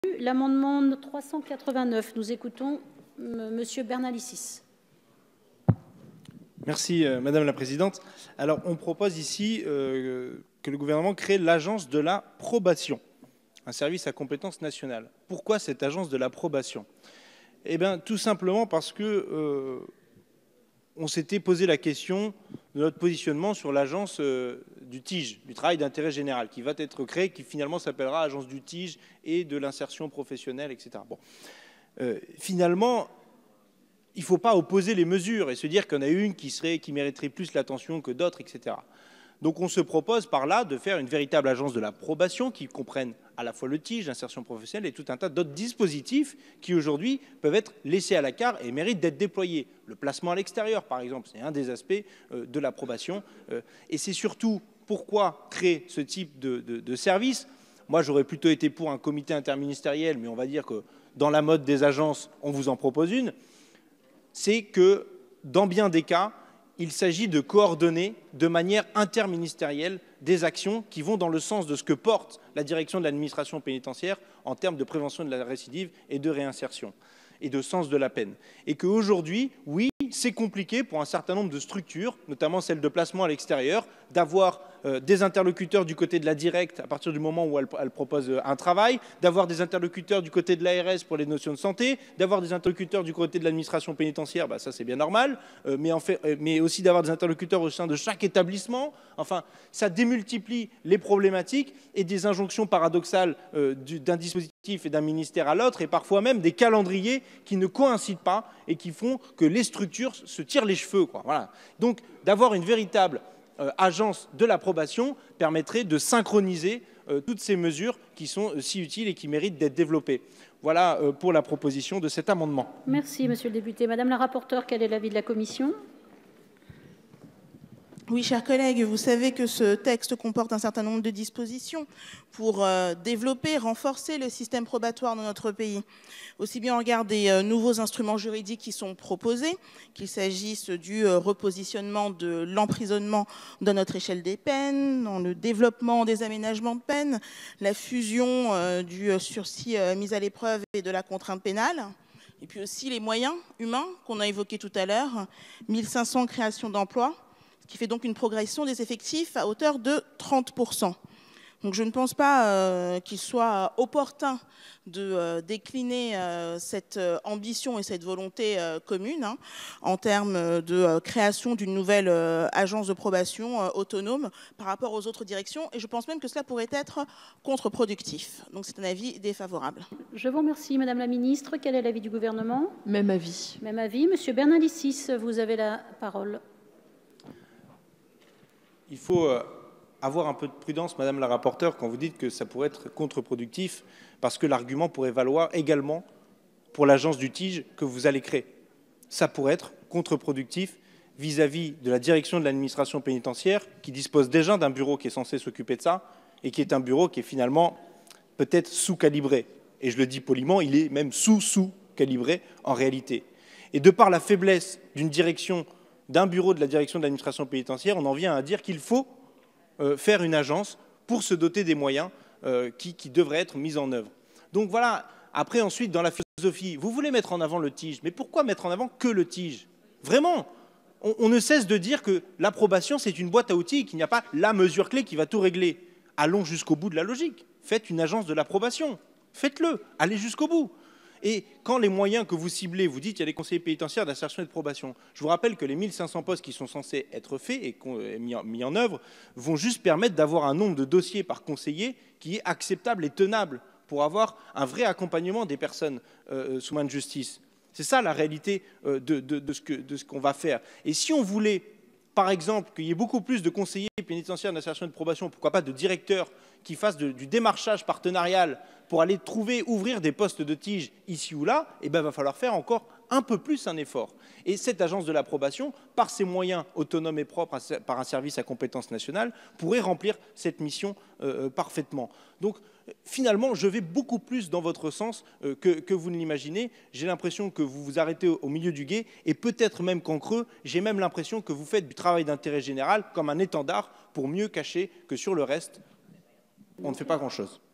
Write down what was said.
L'amendement 389, nous écoutons Monsieur Bernalicis. Merci Madame la Présidente. Alors on propose ici que le gouvernement crée l'agence de la probation, un service à compétence nationale. Pourquoi cette agence de la probation? Eh bien tout simplement parce que on s'était posé la question de notre positionnement sur l'agence du TIGE, du travail d'intérêt général, qui va être créée, qui finalement s'appellera agence du TIGE et de l'insertion professionnelle, etc. Bon. Finalement, il ne faut pas opposer les mesures et se dire qu'il y en a une qui mériterait plus l'attention que d'autres, etc. Donc on se propose par là de faire une véritable agence de la probation qui comprenne à la fois le TIGE, l'insertion professionnelle et tout un tas d'autres dispositifs qui aujourd'hui peuvent être laissés à la carte et méritent d'être déployés. Le placement à l'extérieur, par exemple, c'est un des aspects de la probation. Et c'est surtout pourquoi créer ce type de service. Moi, j'aurais plutôt été pour un comité interministériel, mais on va dire que dans la mode des agences, on vous en propose une. C'est que dans bien des cas, il s'agit de coordonner de manière interministérielle des actions qui vont dans le sens de ce que porte la direction de l'administration pénitentiaire en termes de prévention de la récidive et de réinsertion et de sens de la peine. Et qu'aujourd'hui, oui, c'est compliqué pour un certain nombre de structures, notamment celles de placement à l'extérieur, d'avoir des interlocuteurs du côté de la directe à partir du moment où elle propose un travail, d'avoir des interlocuteurs du côté de l'ARS pour les notions de santé, d'avoir des interlocuteurs du côté de l'administration pénitentiaire, bah ça c'est bien normal, mais aussi d'avoir des interlocuteurs au sein de chaque établissement. Enfin, ça démultiplie les problématiques et des injonctions paradoxales d'un dispositif et d'un ministère à l'autre, et parfois même des calendriers qui ne coïncident pas et qui font que les structures se tirent les cheveux, quoi. Voilà. Donc, d'avoir une véritable agence de l'approbation permettrait de synchroniser toutes ces mesures qui sont si utiles et qui méritent d'être développées. Voilà pour la proposition de cet amendement. Merci, Monsieur le député. Madame la rapporteure, quel est l'avis de la commission ? Oui, chers collègues, vous savez que ce texte comporte un certain nombre de dispositions pour développer, renforcer le système probatoire dans notre pays. Aussi bien au regard des nouveaux instruments juridiques qui sont proposés, qu'il s'agisse du repositionnement de l'emprisonnement dans notre échelle des peines, dans le développement des aménagements de peine, la fusion du sursis mis à l'épreuve et de la contrainte pénale, et puis aussi les moyens humains qu'on a évoqués tout à l'heure, 1500 créations d'emplois, qui fait donc une progression des effectifs à hauteur de 30%. Donc je ne pense pas qu'il soit opportun de décliner cette ambition et cette volonté commune en termes de création d'une nouvelle agence de probation autonome par rapport aux autres directions. Et je pense même que cela pourrait être contre-productif. Donc c'est un avis défavorable. Je vous remercie, Madame la Ministre. Quel est l'avis du gouvernement ? Même avis. Même avis. Monsieur Bernalicis, vous avez la parole. Il faut avoir un peu de prudence, Madame la rapporteure, quand vous dites que ça pourrait être contre-productif, parce que l'argument pourrait valoir également pour l'agence du TIGE que vous allez créer. Ça pourrait être contre-productif vis-à-vis de la direction de l'administration pénitentiaire, qui dispose déjà d'un bureau qui est censé s'occuper de ça, et qui est un bureau qui est finalement peut-être sous-calibré. Et je le dis poliment, il est même sous-calibré en réalité. Et de par la faiblesse d'une direction, d'un bureau de la direction de l'administration pénitentiaire, on en vient à dire qu'il faut faire une agence pour se doter des moyens qui devraient être mis en œuvre. Donc voilà, après ensuite dans la philosophie, vous voulez mettre en avant le TIGE, mais pourquoi mettre en avant que le TIGE? Vraiment, on ne cesse de dire que l'approbation c'est une boîte à outils et qu'il n'y a pas la mesure clé qui va tout régler. Allons jusqu'au bout de la logique, faites une agence de l'approbation, faites-le, allez jusqu'au bout. Et quand les moyens que vous ciblez, vous dites qu'il y a les conseillers pénitentiaires d'insertion et de probation, je vous rappelle que les 1500 postes qui sont censés être faits et mis en œuvre vont juste permettre d'avoir un nombre de dossiers par conseiller qui est acceptable et tenable pour avoir un vrai accompagnement des personnes sous main de justice. C'est ça la réalité de ce qu'on va faire. Et si on voulait, par exemple, qu'il y ait beaucoup plus de conseillers pénitentiaires d'insertion et de probation, pourquoi pas de directeurs qui fassent du démarchage partenarial pour aller trouver, ouvrir des postes de TIGE ici ou là, eh ben, va falloir faire encore un peu plus un effort. Et cette agence de l'approbation, par ses moyens autonomes et propres, par un service à compétence nationale, pourrait remplir cette mission parfaitement. Donc, finalement, je vais beaucoup plus dans votre sens que vous ne l'imaginez. J'ai l'impression que vous vous arrêtez au milieu du gué, et peut-être même qu'en creux, j'ai même l'impression que vous faites du travail d'intérêt général comme un étendard pour mieux cacher que sur le reste, on ne fait pas grand-chose.